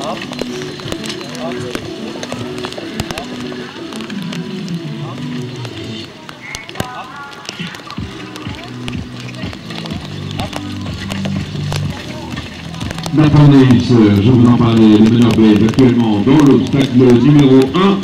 Attendez, je vous en parlais, les meneurs belges actuellement dans l'obstacle numéro 1.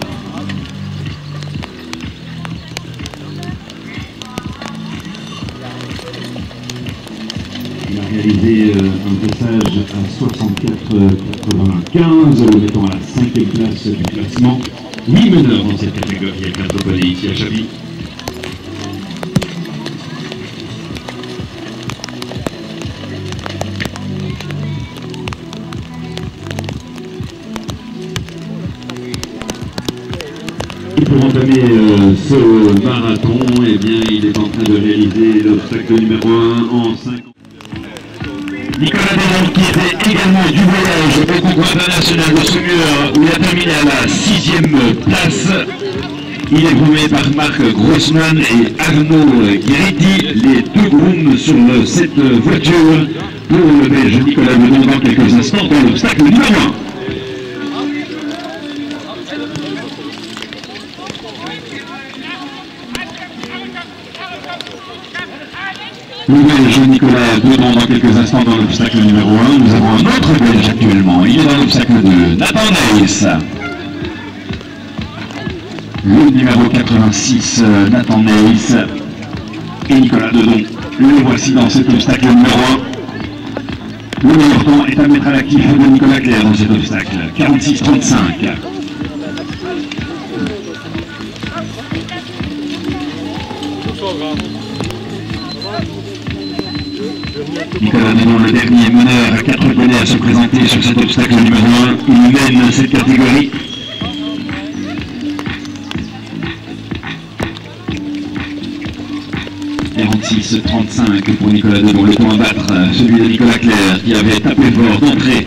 Il a réalisé un passage à 64,95, le mettant à la 5e place du classement. 8 meneurs dans cette catégorie avec Cardopoli ici à Chablis. Et pour entamer ce marathon, eh bien, il est en train de réaliser l'obstacle numéro 1 en 5 ans. Nicolas Deslandes, qui était également du voyage au concours international de Saumur, où il a terminé à la 6e place. Il est promené par Marc Grossman et Arnaud Guiriti, les deux grooms sur cette voiture pour le Belge Nicolas Deslandes dans quelques instants dans l'obstacle numéro 1. Le Belge Nicolas Dedon dans quelques instants dans l'obstacle numéro 1. Nous avons un autre Belge actuellement. Il est dans l'obstacle 2, Nathan Neis. Le numéro 86, Nathan Neis et Nicolas Dedon. Les voici dans cet obstacle numéro 1. Le meilleur temps est à mettre à l'actif de Nicolas Claire dans cet obstacle. 46-35. Nicolas Dedon, le dernier meneur à 4 bonnets à se présenter sur cet obstacle numéro 1. Il mène cette catégorie. « 36-35 pour Nicolas Dedon, le temps à battre, celui de Nicolas Claire qui avait tapé fort d'entrée.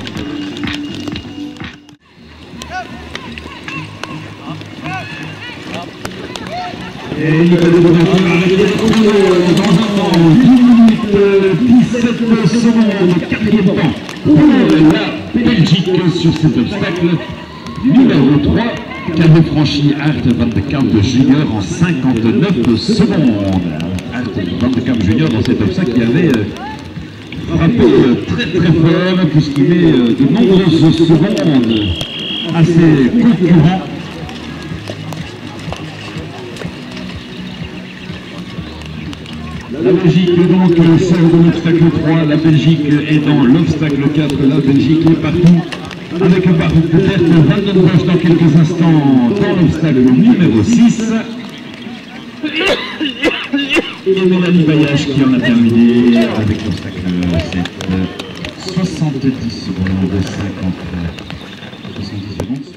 Et Nicolas Dedon va arriver dans un temps, 10 minutes 17 secondes, 4e temps pour la Belgique sur cet obstacle numéro 3 qu'avait franchi Art van de Kamp Junior en 59 secondes. Art van de Kamp Junior dans cet obstacle qui avait frappé très fort puisqu'il met de nombreuses secondes à ses concurrents. La Belgique donc sert de l'obstacle 3, la Belgique est dans l'obstacle 4, la Belgique est partout, avec peut-être Vandenbosch dans quelques instants dans l'obstacle numéro 6. Et Mélanie Baillage qui en a terminé avec l'obstacle 7, 70 secondes, 70 secondes.